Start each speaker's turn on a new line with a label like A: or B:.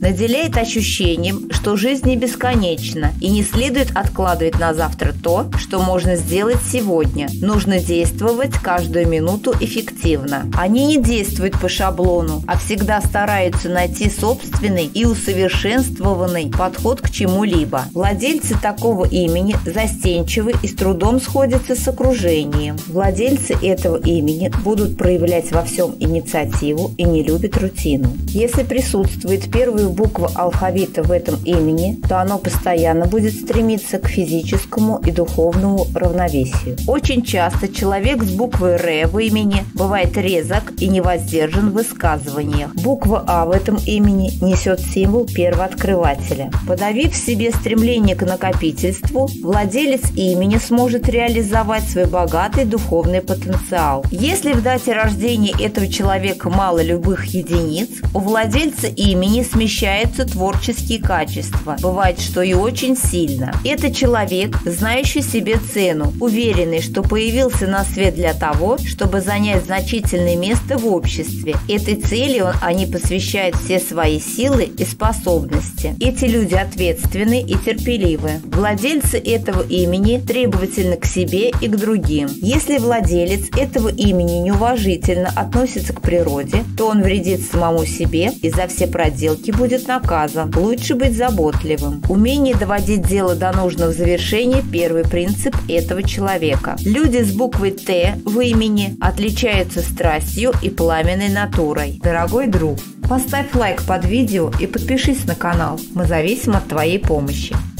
A: наделяет ощущением, что жизнь не бесконечна и не следует откладывать на завтра то, что можно сделать сегодня. Нужно действовать каждую минуту эффективно. Они не действуют по шаблону, а всегда стараются найти собственный и усовершенствованный подход к чему-либо. Владельцы такого имени застенчивы и с трудом сходятся с окружением. Владельцы этого имени будут проявлять во всем инициативу и не любят рутину. Если присутствует первая буква алфавита в этом имени, то оно постоянно будет стремиться к физическому и духовному равновесию. Очень часто человек с буквой «Р» в имени бывает резок и невоздержан в высказываниях. Буква «А» в этом имени несет символ первооткрывателя. Подавив в себе стремление к накопительству, владелец имени сможет реализовать свой богатый духовный потенциал. Если в дате рождения этого человека мало любых единиц, у владельца имени смещаются творческие качества. Бывает, что и очень сильно. Это человек, знающий себе цену, уверенный, что появился на свет для того, чтобы занять значительное место в обществе. Этой цели они посвящают все свои силы и способности. Эти люди ответственны и терпеливы. Владельцы этого имени требовательны к себе и к другим. Если владелец этого имени неуважительно относится к природе, то он вредит самому себе и за все проделки будет наказан. Лучше быть заботливым. Умение доводить дело до нужного завершения – первый принцип этого человека. Люди с буквой «Т» в имени отличаются страстью и пламенной натурой. Дорогой друг, поставь лайк под видео и подпишись на канал. Мы зависим от твоей помощи.